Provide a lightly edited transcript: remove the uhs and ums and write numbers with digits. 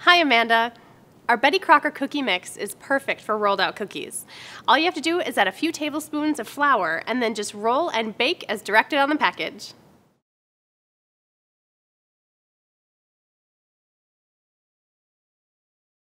Hi, Amanda. Our Betty Crocker cookie mix is perfect for rolled out cookies. All you have to do is add a few tablespoons of flour and then just roll and bake as directed on the package.